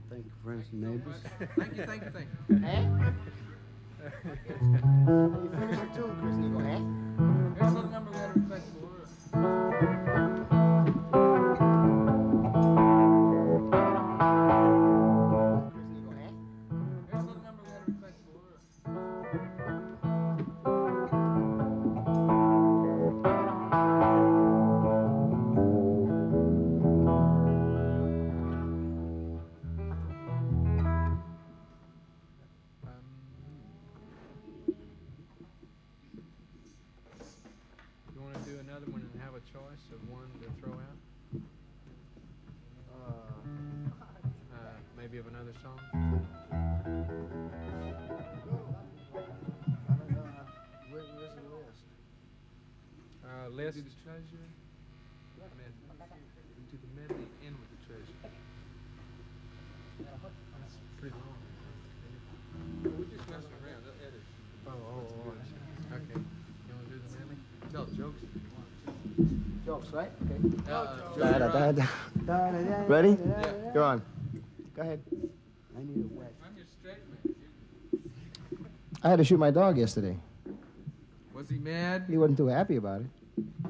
Thank you, friends and neighbors. Thank you, thank you, thank you. You finish the tune, Chris, and you go, Here's a little number we had a request for. Choice of one to throw out? Maybe of another song? I don't know. Where's the list? List? Do the treasure. Do the medley end with the treasure. That's pretty long. We're just messing around. They'll edit. Oh. Okay. You want to do the medley? Tell jokes if you want. Jokes, right? Okay. Ready? Yeah. Go on. Go ahead. I need a wet. I'm your straight man. I had to shoot my dog yesterday. Was he mad? He wasn't too happy about it.